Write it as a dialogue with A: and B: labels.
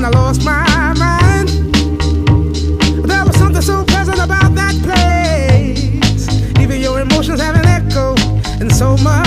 A: I lost my mind. There was something so pleasant about that place. Even your emotions have an echo and so much